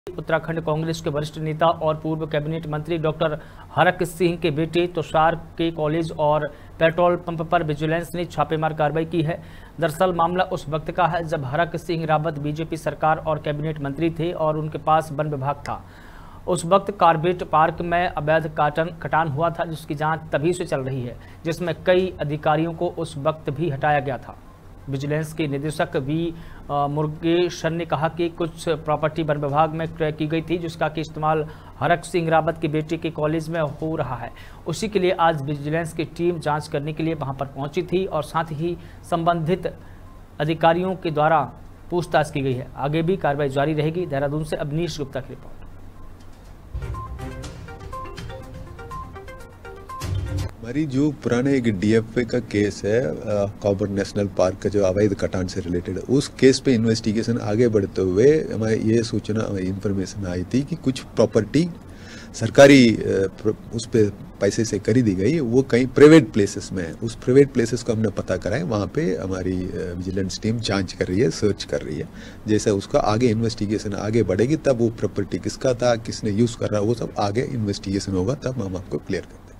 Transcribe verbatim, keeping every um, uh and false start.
उत्तराखंड कांग्रेस के वरिष्ठ नेता और पूर्व कैबिनेट मंत्री डॉक्टर हरक सिंह के बेटे तुषार के कॉलेज और पेट्रोल पंप पर विजिलेंस ने छापेमार कार्रवाई की है। दरअसल मामला उस वक्त का है जब हरक सिंह रावत बीजेपी सरकार और कैबिनेट मंत्री थे और उनके पास वन विभाग था। उस वक्त कार्बेट पार्क में अवैध काटन कटान हुआ था, जिसकी जांच तभी से चल रही है, जिसमें कई अधिकारियों को उस वक्त भी हटाया गया था। विजिलेंस के निदेशक वी मुरुगेशन ने कहा कि कुछ प्रॉपर्टी वन विभाग में क्रय की गई थी, जिसका कि इस्तेमाल हरक सिंह रावत के बेटे के कॉलेज में हो रहा है। उसी के लिए आज विजिलेंस की टीम जांच करने के लिए वहां पर पहुंची थी और साथ ही संबंधित अधिकारियों के द्वारा पूछताछ की गई है। आगे भी कार्रवाई जारी रहेगी। देहरादून से अवनीश गुप्ता की रिपोर्ट। हमारी जो पुराने एक डीएफए का केस है, कॉबर नेशनल पार्क का जो अवैध कटान से रिलेटेड, उस केस पे इन्वेस्टिगेशन आगे बढ़ते हुए हमें ये सूचना इन्फॉर्मेशन आई थी कि कुछ प्रॉपर्टी सरकारी उस पे पैसे से खरीदी गई, वो कहीं प्राइवेट प्लेसेस में है। उस प्राइवेट प्लेसेस को हमने पता कराए, वहाँ पे हमारी विजिलेंस टीम जांच कर रही है, सर्च कर रही है। जैसे उसका आगे इन्वेस्टिगेशन आगे बढ़ेगी तब वो प्रॉपर्टी किसका था, किसने यूज़ कर रहा, वो सब आगे इन्वेस्टिगेशन होगा, तब हम आपको क्लियर करते हैं।